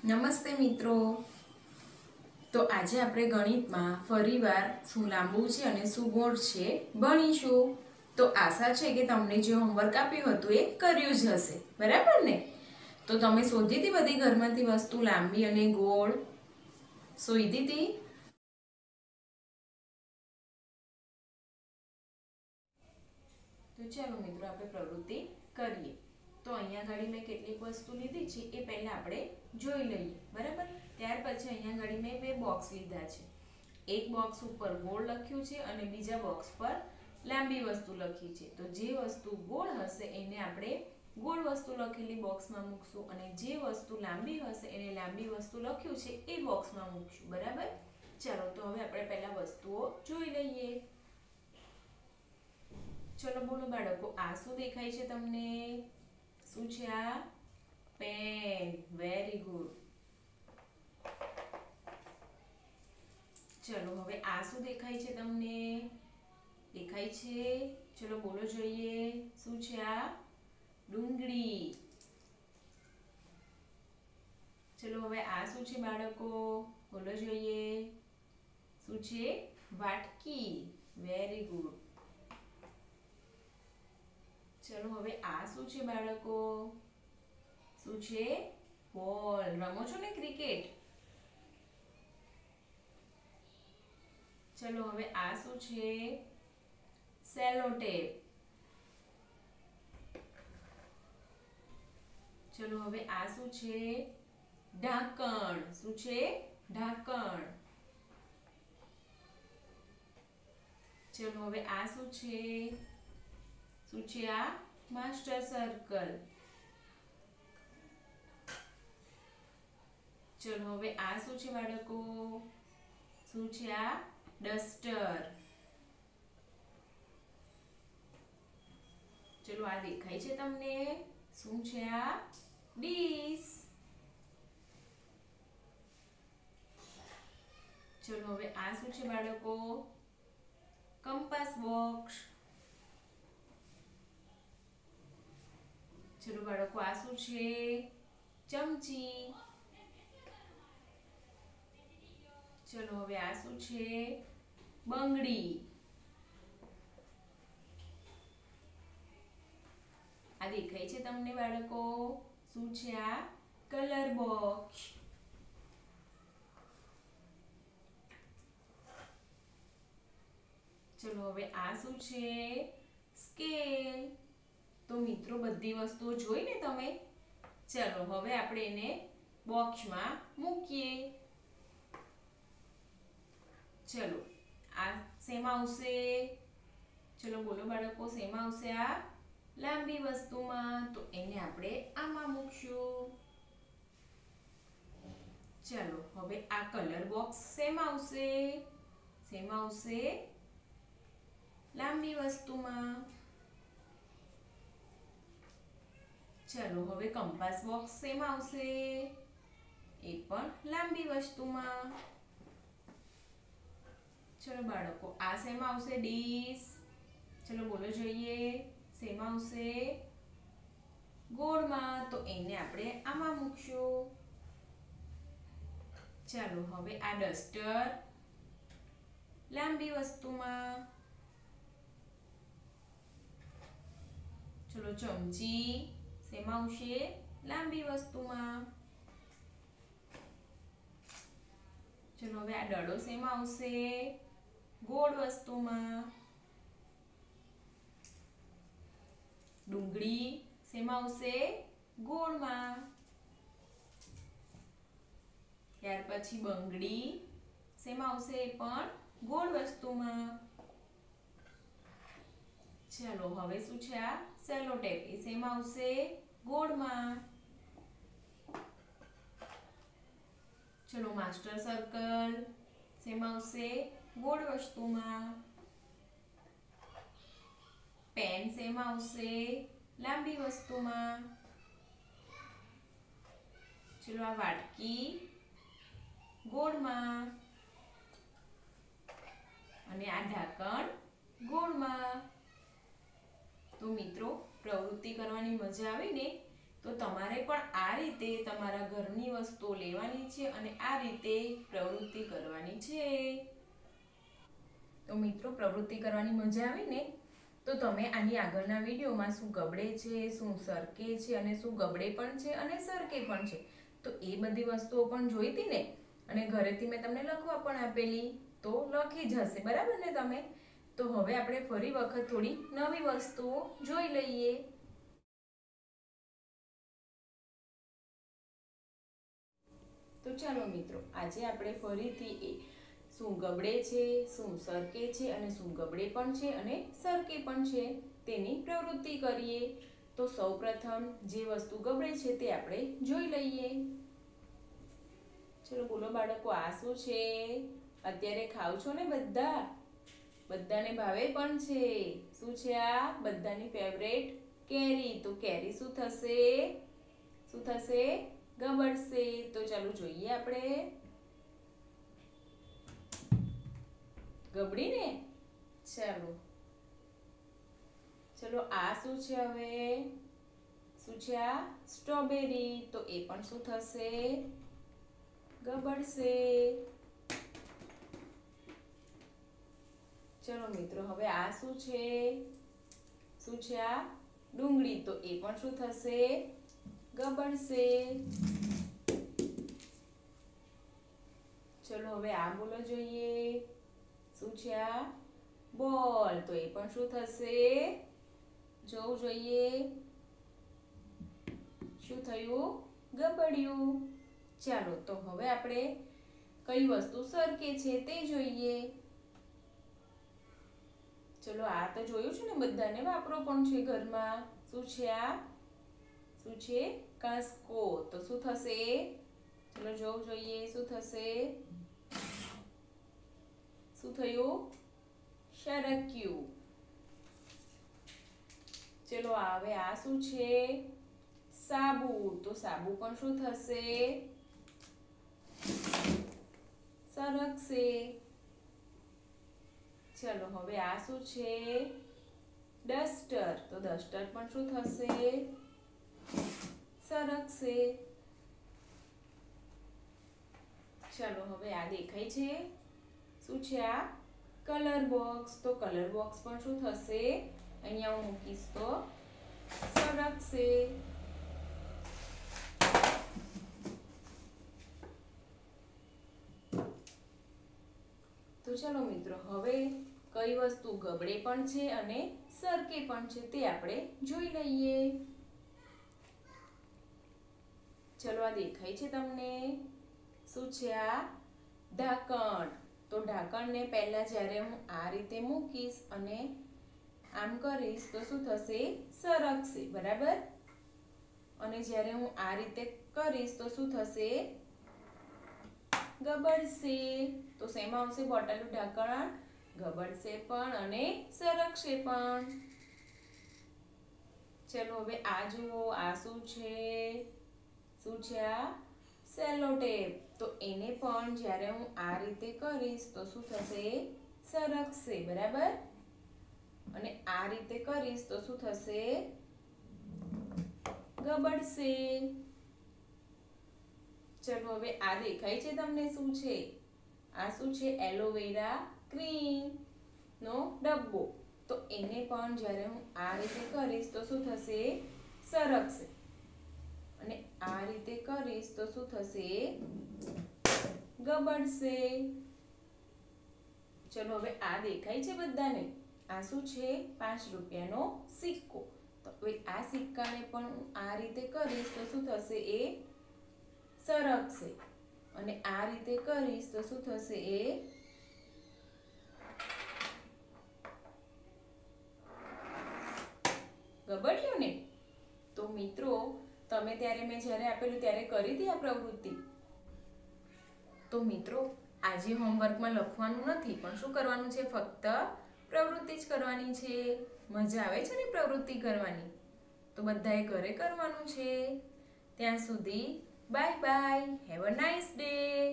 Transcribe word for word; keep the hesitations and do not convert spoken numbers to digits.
નમસ્તે મિત્રો। તો આજે આપણે ગણિતમાં ફરીવાર શું લાંબુ છે અને શું ગોળ છે ભણીશું। તો આશા છે કે તમને જે હોમવર્ક આપ્યું હતું એ કર્યું જ હશે, બરાબર ને? તો તમે શોધી હતી બધી ઘરમાંથી વસ્તુ લાંબી અને ગોળ શોધી હતી? તો ચાલો મિત્રો આપણે પ્રવૃત્તિ કરીએ। તો અહીંયા ઘડી મેં કેટલીક વસ્તુ લીધી છે એ પહેલા આપણે જોઈ લઈએ, બરાબર? ત્યાર પછી અહીંયા ઘડી મેં બે બોક્સ લીધા છે। એક બોક્સ ઉપર ગોળ લખ્યું છે અને બીજા બોક્સ પર લાંબી વસ્તુ લખી છે। તો જે વસ્તુ ગોળ હશે એને આપણે ગોળ વસ્તુ લખેલી બોક્સમાં મૂકશું અને જે વસ્તુ લાંબી હશે એને લાંબી વસ્તુ લખ્યું છે એ બોક્સમાં મૂકશું, બરાબર? ચાલો તો હવે આપણે પહેલા વસ્તુઓ જોઈ લઈએ। ચલો બોલો બાળકો, આ શું દેખાય છે તમને? શું છે આ? પેન। Very good. ચલો હવે આ શું દેખાય છે તમને? દેખાય છે? ચલો બોલો જોઈએ, શું છે આ? ડુંગળી। ચલો હવે આ શું છે બાળકો? બોલો જોઈએ, શું છે? વાટકી। Very good. ચલો હવે આ શું છે બાળકો? શું છે? બોલ। રમો છો ને ક્રિકેટ? ચલો હવે આ શું છે? Cello tape. ચલો હવે આ શું છે? ઢાંકણ। શું છે? ઢાંકણ। ચલો હવે આ શું છે? શું છે આ? Master circle. ચલો હવે આ શું છે બાળકો? શું છે આ? ડસ્ટર। ચલો આ દેખાય છે તમને? શું છે આ? ડીશ। ચલો હવે આ શું છે બાળકો? Compass box. ચલો બાળકો આ શું છે? ચમચી। ચલો હવે આ શું છે? બંગડી। આ દેખાય છે તમને બાળકો? શું છે આ? Colour box. ચલો હવે આ શું છે? સ્કેલ। તો મિત્રો બધી વસ્તુઓ જોઈને તમે? ચલો હવે આપણે એને બોક્સમાં મૂકીએ। ચલો આ શેમાં આવશે? ચલો બોલો બાળકો, શેમાં આવશે આ? લાંબી વસ્તુમાં। તો એને આપણે આમાં મૂકશું। ચલો હવે આ કલર બોક્સ શેમાં આવશે? શેમાં આવશે? લાંબી વસ્તુમાં। ચલો હવે કંપાસ બોક્સ શેમાં આવશે? એ પણ લાંબી વસ્તુમાં। ચલો બાળકો આ શેમાં આવશે? ડીશ। ચલો બોલો જોઈએ, શેમાં આવશે? ગોળમાં। તો એને આપણે આમાં મૂકશું। ચાલો હવે આ ડસ્ટર લાંબી વસ્તુમાં। ચલો ચમચી શેમાં આવશે? લાંબી વસ્તુમાં। ચલો હવે આ દડો શેમાં આવશે? ગોળ વસ્તુમાં। ડુંગળી શેમાં આવશે? ગોળમાં। ત્યાર પછી બંગડી શેમાં આવશે? એ પણ ગોળ વસ્તુમાં। ચલો હવે શું છે આ? Cello tap. એ શેમાં આવશે? ગોળમાં। ચલો માસ્ટર સર્કલ શેમાં આવશે? ગોળ વસ્તુમાં। પેન શેમાં આવશે? લાંબી વસ્તુમાં। ચલો આ વાટકી ગોળમાં અને આ ઢાંકણ ગોળમાં। તો મિત્રો પ્રવૃત્તિ કરવાની મજા આવી ને? તો તમારે પણ આ રીતે તમારા ઘરની વસ્તુઓ લેવાની છે અને આ રીતે પ્રવૃત્તિ કરવાની છે. તો મિત્રો, પ્રવૃત્તિ કરવાની મજા આવી ને? તો તમે આની આગળના વિડીયોમાં શું ગબડે છે, શું સરકે છે અને શું ગબડે પણ છે અને સરકે પણ છે, તો એ બધી વસ્તુઓ પણ જોઈ હતી ને? અને ઘરેથી મેં તમને લખવા પણ આપેલી, તો લખી જ હશે, બરાબર ને તમે? તો હવે આપણે ફરી વખત થોડી નવી વસ્તુઓ જોઈ લઈએ. તો ચાલો મિત્રો, આજે આપણે ફરીથી એ શું ગબડે છે, શું સરકે છે અને શું ગબડે પણ છે અને સરકે પણ છે તેની પ્રવૃત્તિ કરીએ. તો સૌપ્રથમ જે વસ્તુ ગબડે છે તે આપણે જોઈ લઈએ. ચલો બોલો બાળકો, આ શું છે? અત્યારે ખાવ છો ને બધા? બધાને ભાવે પણ છે. શું છે આ? બધાની ફેવરેટ કેરી. તો કેરી શું થશે? શું થશે? ગબડશે. તો ચાલો જોઈએ આપણે. ગબડી ને? ચાલો ચલો આ શું છે હવે? શું છે આ? સ્ટ્રોબેરી. તો એ પણ શું થશે? ગબડશે. ચલો મિત્રો, હવે આ શું છે? શું છે આ? ડુંગળી. તો એ પણ શું થશે? ગબડશે. ચલો હવે આ બોલો જોઈએ. શું છે આ? બોલ. તો એ પણ શું થશે? જોવું જોઈએ. શું થયું? ગબડ્યું. ચાલો, તો હવે આપણે કઈ વસ્તુ સરકે છે તે જોઈએ. ચલો આ તો જોયું છે ને બધાને, વાપરો પણ છે ઘરમાં. શું છે આ? શું છે? કાંસકો. તો શું થશે? ચલો જોવું જોઈએ. શું થશે? શું થયું? સરક્યું. ચલો હવે આ શું છે? સાબુ. તો સાબુ પણ શું થશે? સરકશે. ચલો હવે આ શું છે? ડસ્ટર. તો ડસ્ટર પણ શું થશે? સરકશે. ચલો હવે આ દેખાય છે? શું છે આ? Colour box. તો કલર બોક્સ પણ શું થશે? અહીંયા હું મૂકીશ તો સરકશે. તો ચલો મિત્રો, હવે કઈ વસ્તુ ગબડે પણ છે અને સરકે પણ છે તે આપણે જોઈ લઈએ. ચલો આ દેખાય છે તમને? શું છે આ? ઢાંકણ. તો ઢાંકણને પહેલા જ્યારે હું આ રીતે મૂકીશ અને આમ કરીશ તો શું થશે? સરકશે, બરાબર? અને જ્યારે હું આ રીતે કરીશ તો શું થશે? ગબડશે. તો શેમાં આવશે બોટલનું ઢાંકણ? ગબડશે પણ અને સરકશે પણ. ચલો હવે આ જુઓ. આ શું છે? શું છે આ? Cello tape. તો એને પણ જ્યારે હું આ રીતે કરીશ તો શું થશે? સરકશે, બરાબર? અને આ રીતે કરીશ તો શું થશે? ગબડશે. ચલો હવે આ દેખાય છે તમને? શું છે આ? શું છે? એલોવેરા ક્રીમ નો ડબ્બો. તો એને પણ જ્યારે હું આ રીતે કરીશ તો શું થશે? સરકશે. અને આ રીતે કરીશ તો શું થશે? ગબડશે. ચલો હવે આ દેખાય છે બધાને? આ શું છે? પાંચ રૂપિયાનો સિક્કો. તો હવે આ સિક્કાને પણ હું આ રીતે કરીશ તો શું થશે? એ સરકશે. અને આ રીતે કરીશ તો શું થશે? એ ગબડ્યું ને? તો મિત્રો, તમે ત્યારે મેં જ્યારે આપેલું ત્યારે કરી હતી આ પ્રવૃત્તિ? તો મિત્રો, આજે હોમવર્કમાં લખવાનું નથી, પણ શું કરવાનું છે? ફક્ત પ્રવૃત્તિ જ કરવાની છે. મજા આવે છે ને પ્રવૃત્તિ કરવાની? તો બધાએ ઘરે કરવાનું છે. ત્યાં સુધી bye bye. Have a nice day.